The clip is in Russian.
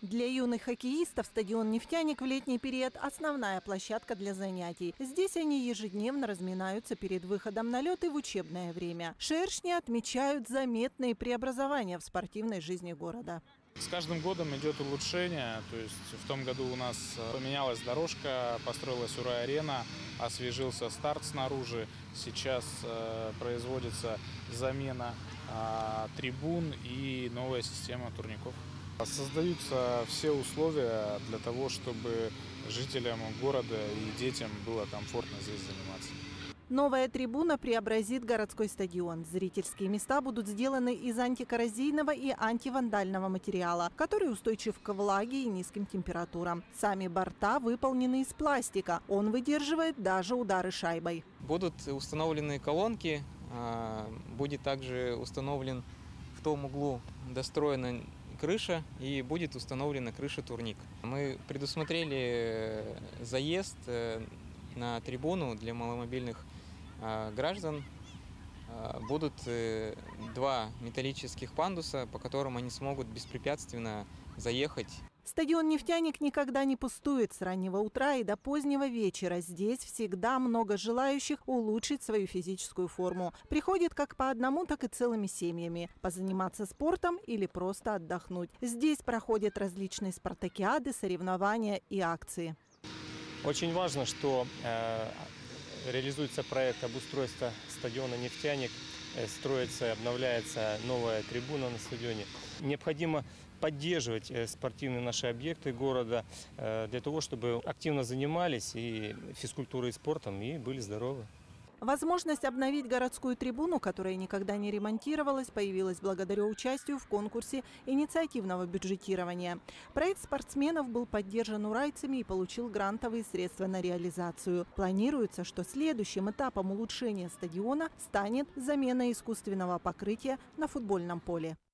Для юных хоккеистов стадион «Нефтяник» в летний период – основная площадка для занятий. Здесь они ежедневно разминаются перед выходом на лед и в учебное время. Шершни отмечают заметные преобразования в спортивной жизни города. С каждым годом идет улучшение. То есть в том году у нас поменялась дорожка, построилась Урай-арена, освежился старт снаружи. Сейчас производится замена трибун и новая система турников. Создаются все условия для того, чтобы жителям города и детям было комфортно здесь заниматься. Новая трибуна преобразит городской стадион. Зрительские места будут сделаны из антикоррозийного и антивандального материала, который устойчив к влаге и низким температурам. Сами борта выполнены из пластика. Он выдерживает даже удары шайбой. Будут установлены колонки, будет также установлен в том углу достроена крыша и будет установлена крыша-турник. Мы предусмотрели заезд на трибуну для маломобильных граждан. Будут два металлических пандуса, по которым они смогут беспрепятственно заехать. Стадион «Нефтяник» никогда не пустует с раннего утра и до позднего вечера. Здесь всегда много желающих улучшить свою физическую форму. Приходят как по одному, так и целыми семьями. Позаниматься спортом или просто отдохнуть. Здесь проходят различные спартакиады, соревнования и акции. Очень важно, что реализуется проект обустройства стадиона «Нефтяник». Строится, обновляется новая трибуна на стадионе. Необходимо поддерживать спортивные наши объекты города для того, чтобы активно занимались и физкультурой, и спортом, и были здоровы. Возможность обновить городскую трибуну, которая никогда не ремонтировалась, появилась благодаря участию в конкурсе инициативного бюджетирования. Проект спортсменов был поддержан урайцами и получил грантовые средства на реализацию. Планируется, что следующим этапом улучшения стадиона станет замена искусственного покрытия на футбольном поле.